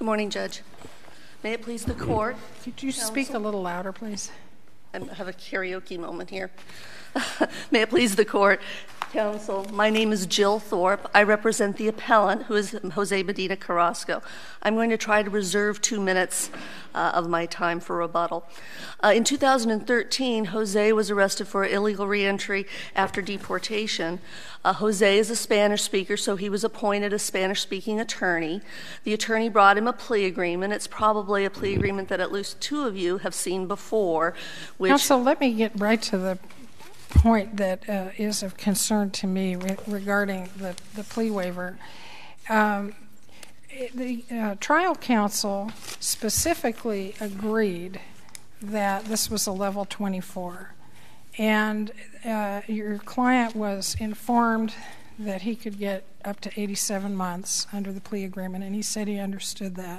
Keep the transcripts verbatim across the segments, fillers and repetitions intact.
morning, Judge. May it please the court. Could you Counsel? Speak a little louder, please? I have a karaoke moment here. May it please the court. Counsel, my name is Jill Thorpe. I represent the appellant, who is Jose Medina-Carrasco. I'm going to try to reserve two minutes uh, of my time for rebuttal. Uh, in two thousand thirteen, Jose was arrested for illegal reentry after deportation. Uh, Jose is a Spanish speaker, so he was appointed a Spanish-speaking attorney. The attorney brought him a plea agreement. It's probably a plea agreement that at least two of you have seen before. Which Counsel, let me get right to the point that uh, is of concern to me re- regarding the, the plea waiver. Um, the uh, trial counsel specifically agreed that this was a level twenty-four, and uh, your client was informed that he could get up to eighty-seven months under the plea agreement, and he said he understood that.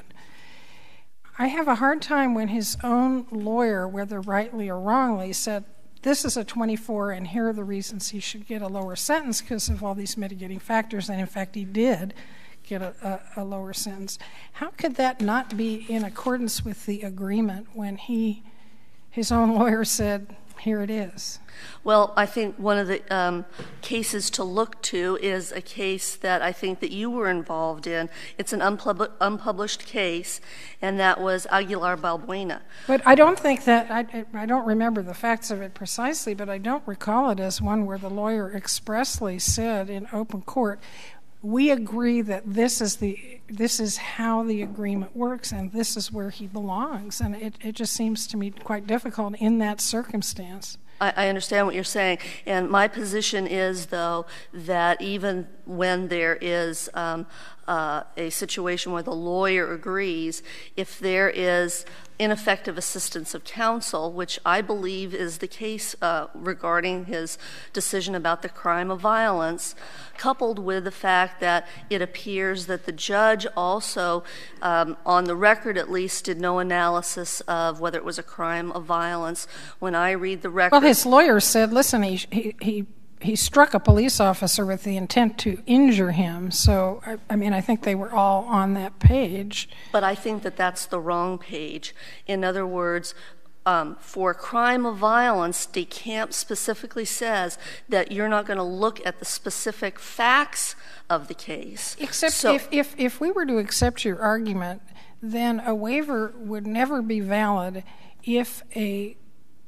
I have a hard time when his own lawyer, whether rightly or wrongly, said this is a twenty-four and here are the reasons he should get a lower sentence because of all these mitigating factors, and in fact he did get a, a, a lower sentence. How could that not be in accordance with the agreement when he, his own lawyer said, here it is? Well, I think one of the um, cases to look to is a case that I think that you were involved in. It's an unpub- unpublished case, and that was Aguilar-Balbuena. But I don't think that, I, I don't remember the facts of it precisely, but I don't recall it as one where the lawyer expressly said in open court, we agree that this is the this is how the agreement works and this is where he belongs. And it, it just seems to me quite difficult in that circumstance. I understand what you're saying, and my position is, though, that even when there is um, uh, a situation where the lawyer agrees, if there is ineffective assistance of counsel, which I believe is the case uh, regarding his decision about the crime of violence, coupled with the fact that it appears that the judge also, um, on the record at least, did no analysis of whether it was a crime of violence. When I read the record... Well, his lawyer said, listen, he he he, he struck a police officer with the intent to injure him. So, I, I mean, I think they were all on that page. But I think that that's the wrong page. In other words, Um, for a crime of violence, DeCamp specifically says that you're not going to look at the specific facts of the case. Except so, if, if, if we were to accept your argument, then a waiver would never be valid if a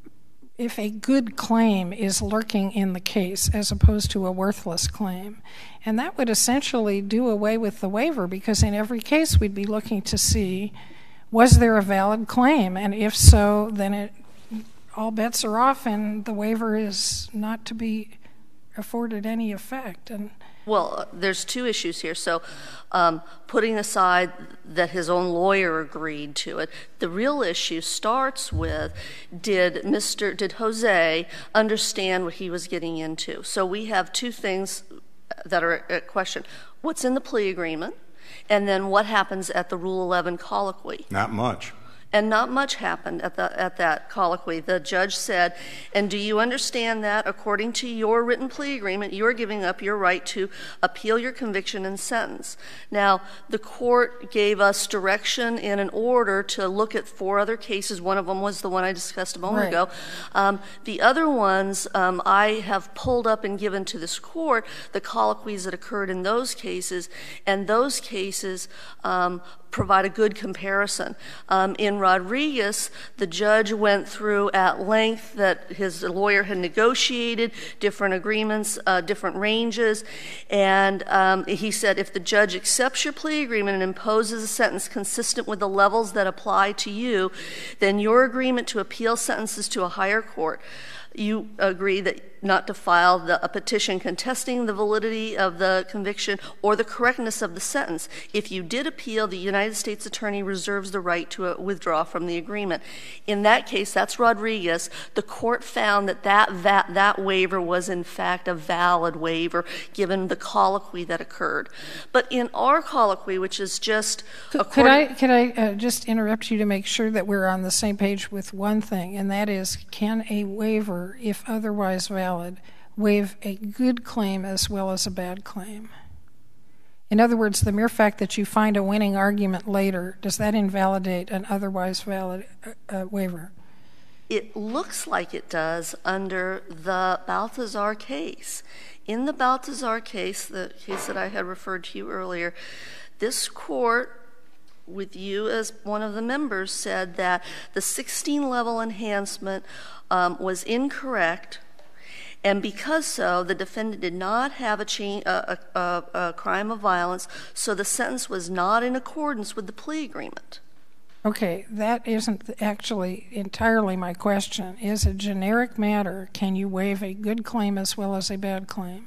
if a good claim is lurking in the case as opposed to a worthless claim. And that would essentially do away with the waiver, because in every case we'd be looking to see, was there a valid claim? And if so, then it, all bets are off and the waiver is not to be afforded any effect. And well, there's two issues here. So um, putting aside that his own lawyer agreed to it, the real issue starts with, did Mister did Jose understand what he was getting into? So we have two things that are at question. What's in the plea agreement? And then what happens at the Rule eleven colloquy? Not much. And not much happened at, the, at that colloquy. The judge said, and do you understand that according to your written plea agreement, you're giving up your right to appeal your conviction and sentence? Now, the court gave us direction in an order to look at four other cases. One of them was the one I discussed a moment right. ago. Um, the other ones um, I have pulled up and given to this court, the colloquies that occurred in those cases, and those cases um, provide a good comparison. Um, in Rodriguez, the judge went through at length that his lawyer had negotiated different agreements, uh, different ranges, and um, he said if the judge accepts your plea agreement and imposes a sentence consistent with the levels that apply to you, then your agreement to appeal sentences to a higher court, you agree that not to file the, a petition contesting the validity of the conviction or the correctness of the sentence. If you did appeal, the United States Attorney reserves the right to uh, withdraw from the agreement. In that case, that's Rodriguez. The court found that that, that that waiver was in fact a valid waiver given the colloquy that occurred. But in our colloquy, which is just could, could I could I uh, just interrupt you to make sure that we're on the same page with one thing, and that is, can a waiver, if otherwise valid, waive a good claim as well as a bad claim? In other words, the mere fact that you find a winning argument later, does that invalidate an otherwise valid uh, waiver? It looks like it does under the Balthazar case. In the Balthazar case, the case that I had referred to you earlier, this court, with you as one of the members, said that the sixteen level enhancement um, was incorrect, and because so, the defendant did not have a, chain, a, a, a crime of violence, so the sentence was not in accordance with the plea agreement. Okay, that isn't actually entirely my question. Is a generic matter, can you waive a good claim as well as a bad claim?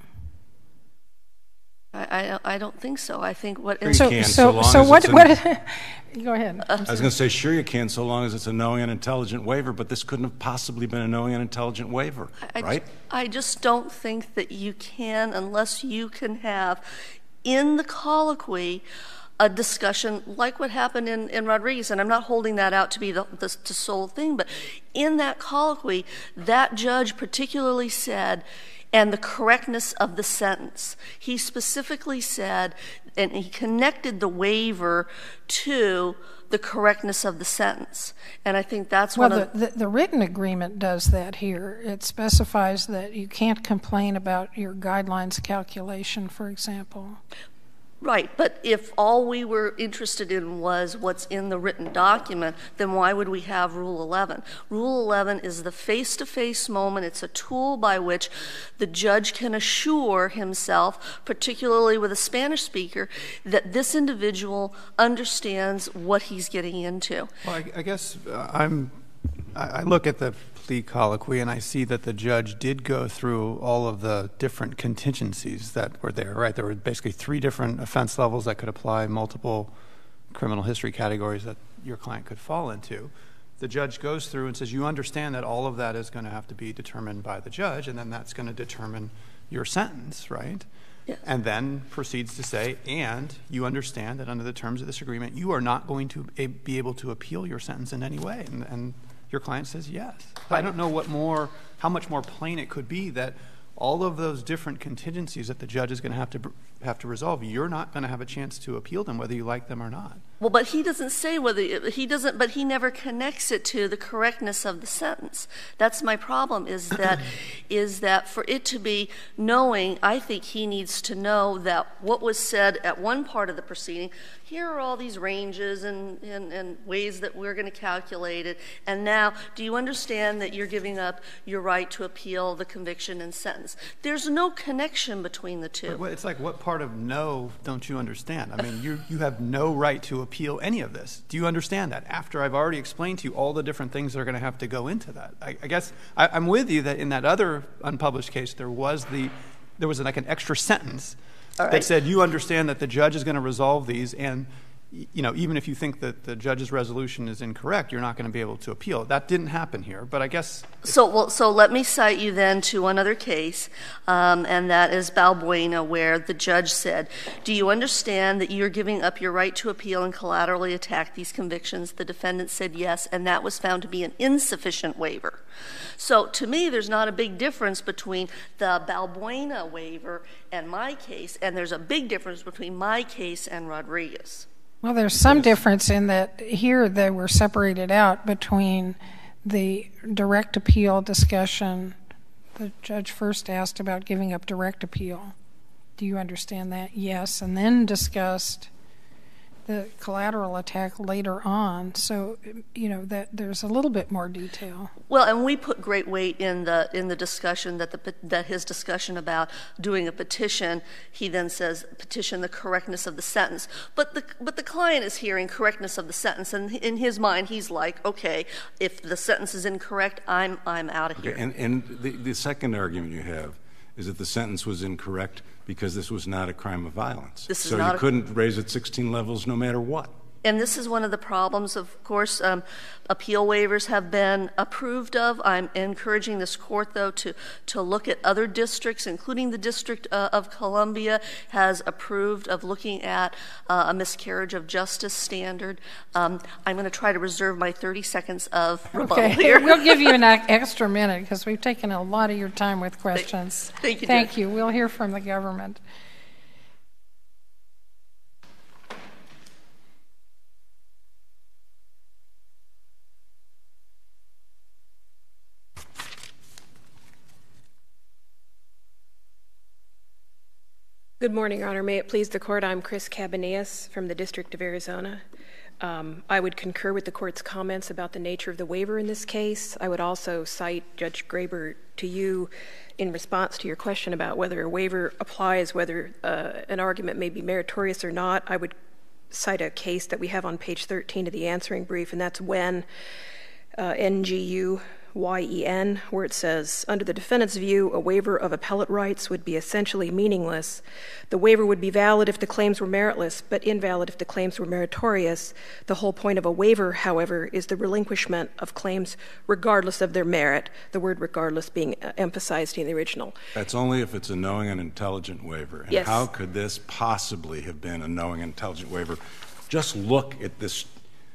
I, I, I don't think so. I think what... Sure you so, can, so, so long so as what... it's what go ahead. I was going to say, sure you can, so long as it's a knowing and intelligent waiver, but this couldn't have possibly been a knowing and intelligent waiver, I, right? I just don't think that you can, unless you can have in the colloquy a discussion like what happened in, in Rodriguez, and I'm not holding that out to be the, the, the sole thing, but in that colloquy, that judge particularly said, and the correctness of the sentence. He specifically said, and he connected the waiver to the correctness of the sentence. And I think that's well, one of... Well, the, the written agreement does that here. It specifies that you can't complain about your guidelines calculation, for example. Right, but if all we were interested in was what's in the written document, then why would we have Rule eleven? Rule eleven is the face-to-face moment. It's a tool by which the judge can assure himself, particularly with a Spanish speaker, that this individual understands what he's getting into. Well, I, I guess uh, I'm, I, I look at the plea colloquy and I see that the judge did go through all of the different contingencies that were there, right? There were basically three different offense levels that could apply, multiple criminal history categories that your client could fall into. The judge goes through and says, you understand that all of that is going to have to be determined by the judge, and then that's going to determine your sentence, right? Yes. And then proceeds to say, and you understand that under the terms of this agreement, you are not going to be able to appeal your sentence in any way. And, and your client says yes. I don't know what more, how much more plain it could be that all of those different contingencies that the judge is going to have to have to resolve, you're not going to have a chance to appeal them whether you like them or not. Well, but he doesn't say whether he doesn't, but he never connects it to the correctness of the sentence. That's my problem. Is that is that for it to be knowing, I think he needs to know that what was said at one part of the proceeding. Here are all these ranges and, and, and ways that we're going to calculate it. And now, do you understand that you're giving up your right to appeal the conviction and sentence? There's no connection between the two. But what, it's like, what part of no don't you understand? I mean, you you have no right to appeal any of this. Do you understand that? After I've already explained to you all the different things that are going to have to go into that. I, I guess I, I'm with you that in that other unpublished case, there was the there was like an extra sentence All right. that said, you understand that the judge is going to resolve these, and you know, even if you think that the judge's resolution is incorrect, you're not going to be able to appeal. That didn't happen here, but I guess... So, well, so let me cite you then to another case, um, and that is Balbuena, where the judge said, do you understand that you're giving up your right to appeal and collaterally attack these convictions? The defendant said yes, and that was found to be an insufficient waiver. So to me, there's not a big difference between the Balbuena waiver and my case, and there's a big difference between my case and Rodriguez. Well, there's some difference in that here they were separated out between the direct appeal discussion. The judge first asked about giving up direct appeal. Do you understand that? Yes. And then discussed the collateral attack later on. So, you know, that there's a little bit more detail. Well, and we put great weight in the in the discussion that the that his discussion about doing a petition. He then says petition the correctness of the sentence. But the but the client is hearing correctness of the sentence, and in his mind he's like, okay, if the sentence is incorrect, I'm I'm out of here. Okay, and and the, the second argument you have is that the sentence was incorrect because this was not a crime of violence. This is so not you a, couldn't raise it sixteen levels no matter what. And this is one of the problems, of course, um, appeal waivers have been approved of. I'm encouraging this court, though, to, to look at other districts, including the District uh, of Columbia has approved of looking at uh, a miscarriage of justice standard. Um, I'm going to try to reserve my thirty seconds of rebuttal okay. here. We'll give you an extra minute because we've taken a lot of your time with questions. Thank you. Thank Judge. you. We'll hear from the government. Good morning, Your Honor. May it please the Court, I'm Chris Cabanillas from the District of Arizona. Um, I would concur with the Court's comments about the nature of the waiver in this case. I would also cite Judge Graber to you in response to your question about whether a waiver applies, whether uh, an argument may be meritorious or not. I would cite a case that we have on page thirteen of the answering brief, and that's when uh, N G U Y E N, where it says, under the defendant's view, a waiver of appellate rights would be essentially meaningless. The waiver would be valid if the claims were meritless, but invalid if the claims were meritorious. The whole point of a waiver, however, is the relinquishment of claims regardless of their merit, the word regardless being uh, emphasized in the original. That's only if it's a knowing and intelligent waiver. And yes. How could this possibly have been a knowing and intelligent waiver? Just look at this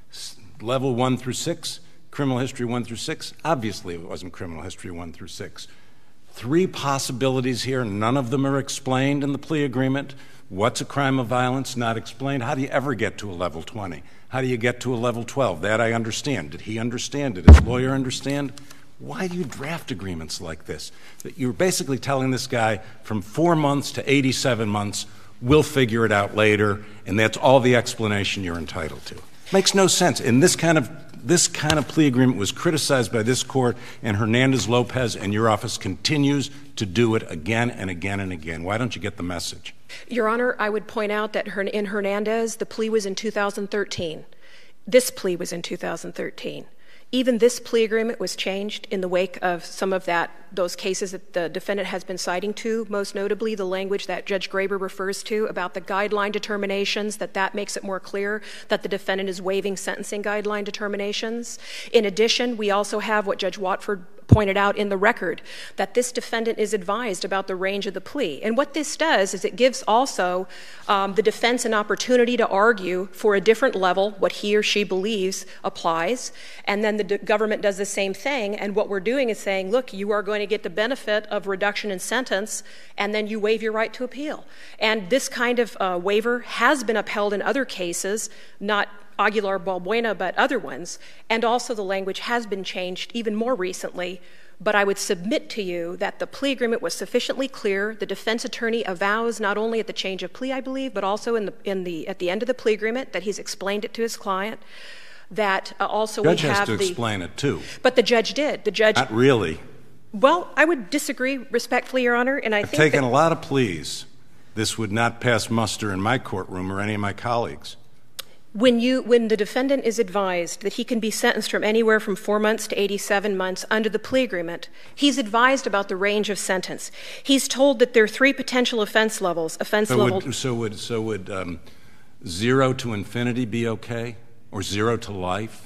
level one through six. Criminal history one through six? Obviously it wasn't criminal history one through six. Three possibilities here, none of them are explained in the plea agreement. What's a crime of violence? Not explained. How do you ever get to a level twenty? How do you get to a level twelve? That I understand. Did he understand? Did his lawyer understand? Why do you draft agreements like this? That you're basically telling this guy from four months to eighty-seven months, we'll figure it out later, and that's all the explanation you're entitled to. Makes no sense. In this kind of This kind of plea agreement was criticized by this court and Hernandez-Lopez, and your office continues to do it again and again and again. Why don't you get the message? Your Honor, I would point out that in Hernandez, the plea was in two thousand thirteen. This plea was in two thousand thirteen. Even this plea agreement was changed in the wake of some of that, those cases that the defendant has been citing to, most notably the language that Judge Graber refers to about the guideline determinations, that that makes it more clear that the defendant is waiving sentencing guideline determinations. In addition, we also have what Judge Watford pointed out in the record, that this defendant is advised about the range of the plea. And what this does is it gives also um, the defense an opportunity to argue for a different level, what he or she believes applies, and then the d- government does the same thing. And what we're doing is saying, look, you are going to get the benefit of reduction in sentence, and then you waive your right to appeal. And this kind of uh, waiver has been upheld in other cases, not Aguilar Balbuena, but other ones, and also the language has been changed even more recently. But I would submit to you that the plea agreement was sufficiently clear. The defense attorney avows not only at the change of plea, I believe, but also in the, in the, at the end of the plea agreement that he's explained it to his client. That uh, also judge we have has to the, explain it too. But the judge did. The judge. Not really. Well, I would disagree respectfully, Your Honor, and I I've think taken that, a lot of pleas. This would not pass muster in my courtroom or any of my colleagues. When you, when the defendant is advised that he can be sentenced from anywhere from four months to eighty-seven months under the plea agreement, he's advised about the range of sentence. He's told that there are three potential offense levels. Offense so level. Would, so would so would um, zero to infinity be okay, or zero to life?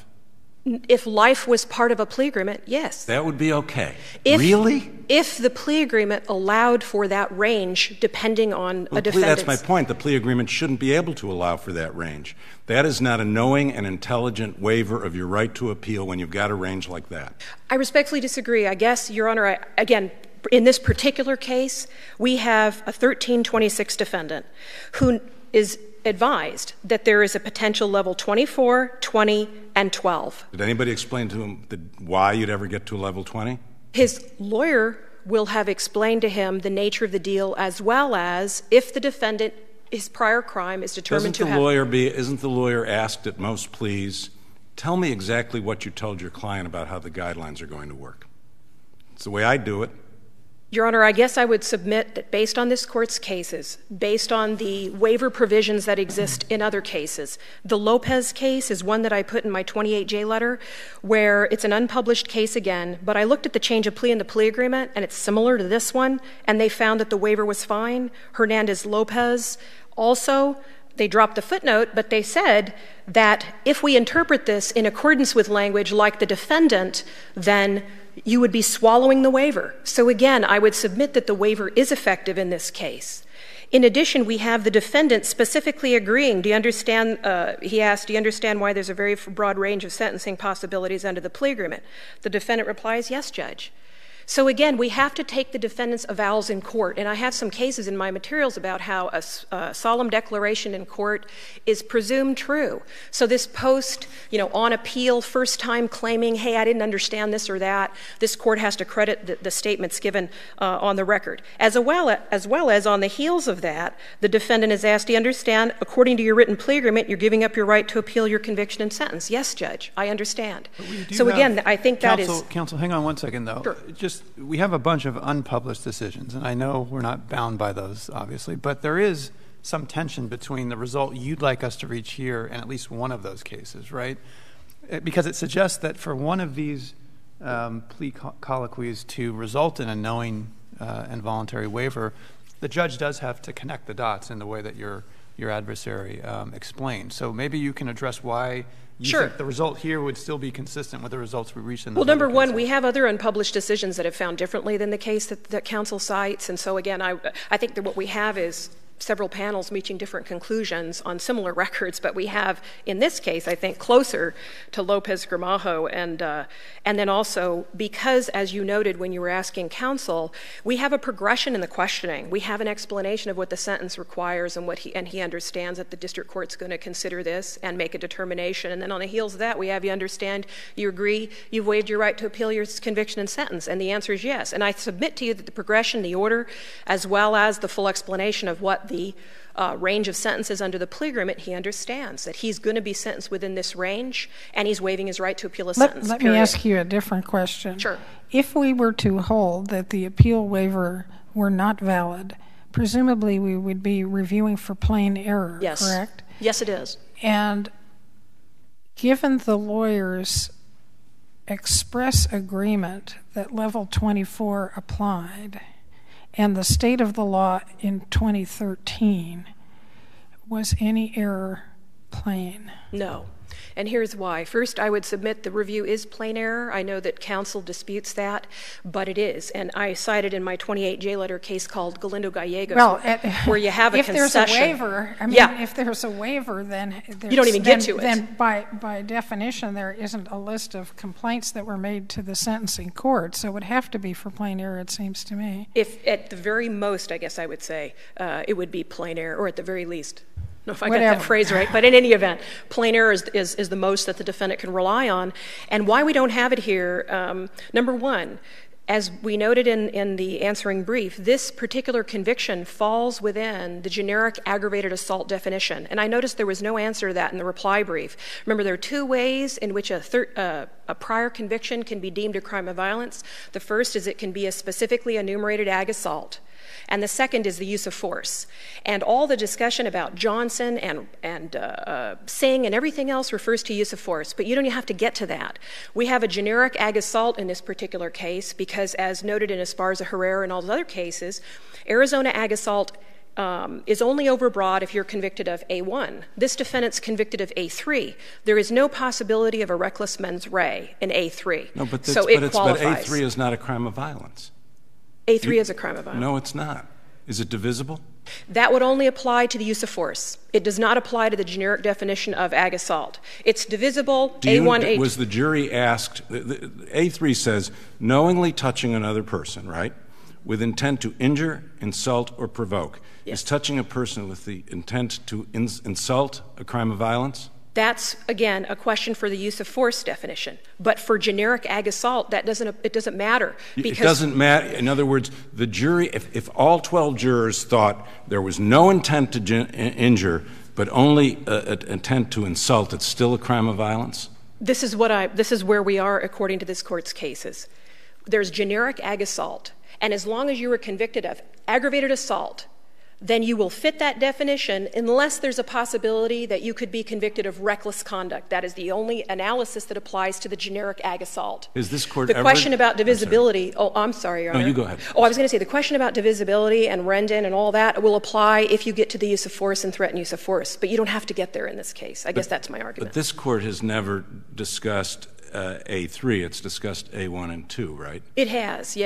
If life was part of a plea agreement, yes. That would be okay. If, really? If the plea agreement allowed for that range, depending on well, a defendant's... That's my point. The plea agreement shouldn't be able to allow for that range. That is not a knowing and intelligent waiver of your right to appeal when you've got a range like that. I respectfully disagree. I guess, Your Honor, I, again, in this particular case, we have a thirteen twenty-six defendant who is advised that there is a potential level twenty-four, twenty, and twelve. Did anybody explain to him the, why you'd ever get to a level twenty? His lawyer will have explained to him the nature of the deal, as well as if the defendant, his prior crime is determined Doesn't to the have... Lawyer be, isn't the lawyer asked at most pleas, tell me exactly what you told your client about how the guidelines are going to work? It's the way I do it. Your Honor, I guess I would submit that based on this Court's cases, based on the waiver provisions that exist in other cases, the Lopez case is one that I put in my twenty-eight J letter, where it's an unpublished case again, but I looked at the change of plea in the plea agreement, and it's similar to this one, and they found that the waiver was fine. Hernandez-Lopez also, they dropped the footnote, but they said that if we interpret this in accordance with language like the defendant, then you would be swallowing the waiver. So again, I would submit that the waiver is effective in this case. In addition, we have the defendant specifically agreeing. Do you understand, uh, he asked, do you understand why there's a very broad range of sentencing possibilities under the plea agreement? The defendant replies, yes, Judge. So again, we have to take the defendant's avowals in court, and I have some cases in my materials about how a, a solemn declaration in court is presumed true. So this post, you know, on appeal, first time claiming, hey, I didn't understand this or that, this court has to credit the, the statements given uh, on the record. As well, as well as on the heels of that, the defendant is asked, do you understand, according to your written plea agreement, you're giving up your right to appeal your conviction and sentence? Yes, Judge, I understand. So again, I think that counsel, is... Counsel, hang on one second, though. Sure. Just, we have a bunch of unpublished decisions, and I know we're not bound by those, obviously, but there is some tension between the result you'd like us to reach here and at least one of those cases, right? Because it suggests that for one of these um, plea co- colloquies to result in a knowing uh, and voluntary waiver, the judge does have to connect the dots in the way that your your adversary um, explained. So maybe you can address why you Sure. think the result here would still be consistent with the results we reached in the Well, number one, we have other unpublished decisions that have found differently than the case that, that counsel cites. And so, again, I, I think that what we have is several panels reaching different conclusions on similar records, but we have, in this case, I think, closer to Lopez-Gramajo. And, uh, and then also, because, as you noted when you were asking counsel, we have a progression in the questioning. We have an explanation of what the sentence requires and what he, and he understands that the district court's going to consider this and make a determination. And then on the heels of that, we have you understand, you agree, you've waived your right to appeal your conviction and sentence. And the answer is yes. And I submit to you that the progression, the order, as well as the full explanation of what the uh, range of sentences under the plea agreement, he understands that he's going to be sentenced within this range, and he's waiving his right to appeal a let, sentence. Let period. me ask you a different question. Sure. If we were to hold that the appeal waiver were not valid, presumably we would be reviewing for plain error, Yes. correct? Yes, it is. And given the lawyer's express agreement that level twenty-four applied, and the state of the law in twenty thirteen, was any error plain? No. And here's why. First, I would submit the review is plain error. I know that counsel disputes that, but it is. And I cited in my twenty-eight J letter case called Galindo Gallegos, Well, where, where you have a if concession. If there's a waiver, I mean, yeah. if there's a waiver, then there's, you don't even then, get to it. Then by, by definition, there isn't a list of complaints that were made to the sentencing court, so it would have to be for plain error, it seems to me. If at the very most, I guess I would say, uh, it would be plain error, or at the very least. I don't know if I Whatever. got that phrase right, but in any event, plain error is, is, is the most that the defendant can rely on. And why we don't have it here, um, number one, as we noted in, in the answering brief, this particular conviction falls within the generic aggravated assault definition. And I noticed there was no answer to that in the reply brief. Remember, there are two ways in which a, thir- uh, a prior conviction can be deemed a crime of violence. The first is it can be a specifically enumerated ag assault. And the second is the use of force. And all the discussion about Johnson and, and uh, uh, Singh and everything else refers to use of force, but you don't have to get to that. We have a generic ag assault in this particular case because, as noted in Esparza Herrera and all those other cases, Arizona ag assault um, is only overbroad if you're convicted of A one. This defendant's convicted of A three. There is no possibility of a reckless mens rea in A three. No, but, so but, it it's, qualifies. but A three is not a crime of violence. A three You, is a crime of violence. No, it's not. Is it divisible? That would only apply to the use of force. It does not apply to the generic definition of ag assault. It's divisible, Do you, A one, A two. Was the jury asked, the, the, A three says, knowingly touching another person, right, with intent to injure, insult, or provoke. Yes. Is touching a person with the intent to ins- insult a crime of violence? That's, again, a question for the use of force definition. But for generic ag assault, that doesn't, it doesn't matter. It doesn't matter. In other words, the jury, if, if all twelve jurors thought there was no intent to gen- injure, but only an intent to insult, it's still a crime of violence? This is what I, this is where we are according to this court's cases. There's generic ag assault. And as long as you were convicted of aggravated assault, then you will fit that definition unless there's a possibility that you could be convicted of reckless conduct. That is the only analysis that applies to the generic ag assault. Is this court The ever, question about divisibility, I'm oh, I'm sorry, Your Honor. No, you go ahead. Oh, I was going to say the question about divisibility and Rendon and all that will apply if you get to the use of force and threatened use of force. But you don't have to get there in this case. I but, guess that's my argument. But this court has never discussed uh, A three. It's discussed A one and two, right? It has, yes.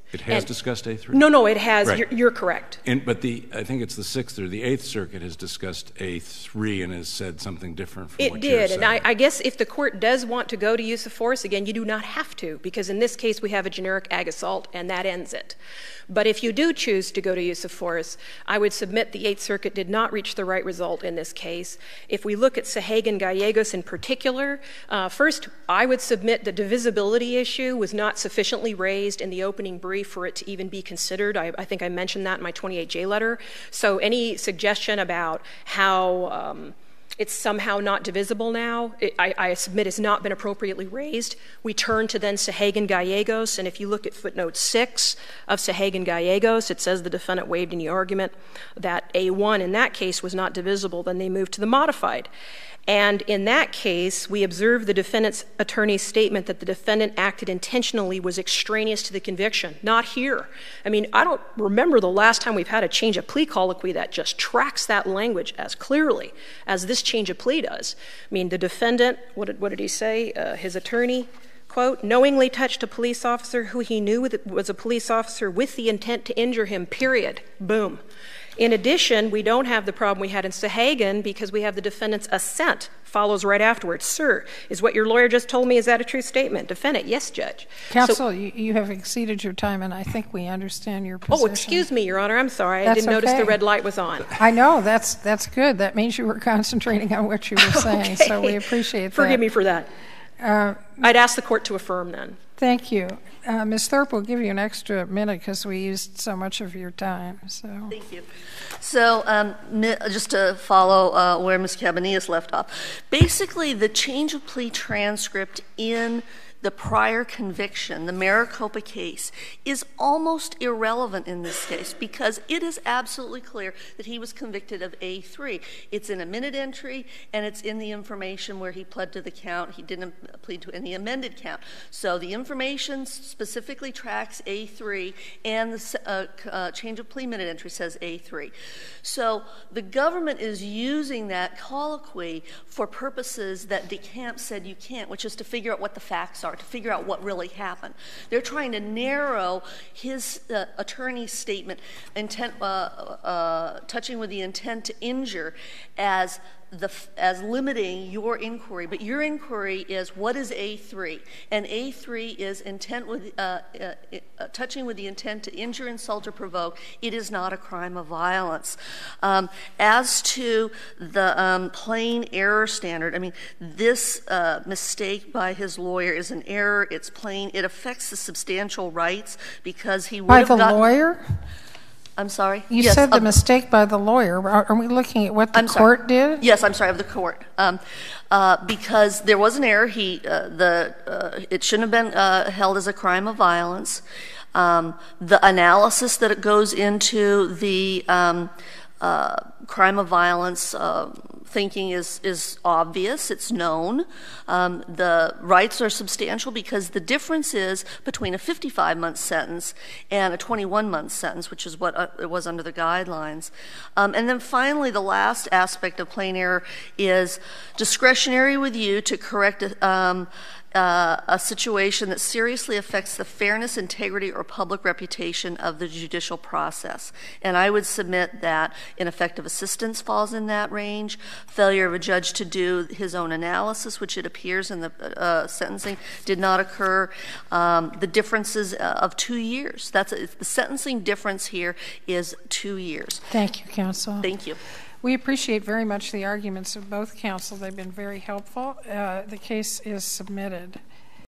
It has And, discussed A three? No, no, it has. Right. You're, you're correct. And, but the, I think it's the Sixth or the Eighth Circuit has discussed A three and has said something different from It what you're did, saying. and I, I guess if the court does want to go to use of force, again, you do not have to, because in this case we have a generic ag assault, and that ends it. But if you do choose to go to use of force, I would submit the Eighth Circuit did not reach the right result in this case. If we look at Sahagan-Gallegos in particular, uh, first, I would submit the divisibility issue was not sufficiently raised in the opening brief for it to even be considered. I, I think I mentioned that in my twenty-eight J letter. So any suggestion about how um, it's somehow not divisible now, it, I, I submit has not been appropriately raised. We turn to then Sahagan-Gallegos, and if you look at footnote six of Sahagan-Gallegos, it says the defendant waived any argument that A one in that case was not divisible. Then they moved to the modified. And in that case, we observed the defendant's attorney's statement that the defendant acted intentionally was extraneous to the conviction. Not here. I mean, I don't remember the last time we've had a change of plea colloquy that just tracks that language as clearly as this change of plea does. I mean, the defendant, what did, what did he say? Uh, his attorney, quote, knowingly touched a police officer who he knew was a police officer with the intent to injure him, period. Boom. In addition, we don't have the problem we had in Sahagan because we have the defendant's assent follows right afterwards. Sir, is what your lawyer just told me, is that a true statement? Defendant, yes, Judge. Counsel, so, you, you have exceeded your time, and I think we understand your position. Oh, excuse me, Your Honor. I'm sorry. That's I didn't notice okay. the red light was on. I know. That's that's good. That means you were concentrating on what you were saying, Okay. so we appreciate that. Forgive me for that. Uh, I'd ask the court to affirm then. Thank you. Uh, Miz Thorpe will give you an extra minute because we used so much of your time. So. Thank you. So um, just to follow uh, where Miz Cabanillas left off, basically the change of plea transcript in the prior conviction, the Maricopa case, is almost irrelevant in this case because it is absolutely clear that he was convicted of A three. It's in a minute entry, and it's in the information where he pled to the count. He didn't plead to any amended count. So the information specifically tracks A three, and the uh, uh, change of plea minute entry says A three. So the government is using that colloquy for purposes that DeCamp said you can't, which is to figure out what the facts are, to figure out what really happened. They're trying to narrow his uh, attorney's statement, intent, uh, uh, touching with the intent to injure, as the as limiting your inquiry. But your inquiry is what is A three, and A three is intent with uh, uh, uh, touching with the intent to injure, insult, or provoke. It is not a crime of violence. Um, as to the um, plain error standard, I mean, this uh, mistake by his lawyer is an error. It's plain. It affects the substantial rights because he would by have the gotten, lawyer. I'm sorry? You yes, said the of, mistake by the lawyer. Are, are we looking at what the I'm court sorry. did? Yes, I'm sorry, of the court. Um, uh, because there was an error. He, uh, the, uh, it shouldn't have been uh, held as a crime of violence. Um, the analysis that it goes into the um, uh, crime of violence uh, thinking is, is obvious. It's known. Um, the rights are substantial because the difference is between a fifty-five month sentence and a twenty-one month sentence, which is what uh, it was under the guidelines. Um, and then finally, the last aspect of plain error is discretionary with you to correct a, um, Uh, a situation that seriously affects the fairness, integrity, or public reputation of the judicial process. And I would submit that ineffective assistance falls in that range. Failure of a judge to do his own analysis, which it appears in the uh, sentencing, did not occur. Um, the differences of two years. That's a, the sentencing difference here is two years. Thank you, counsel. Thank you. We appreciate very much the arguments of both counsel. They've been very helpful. Uh, the case is submitted.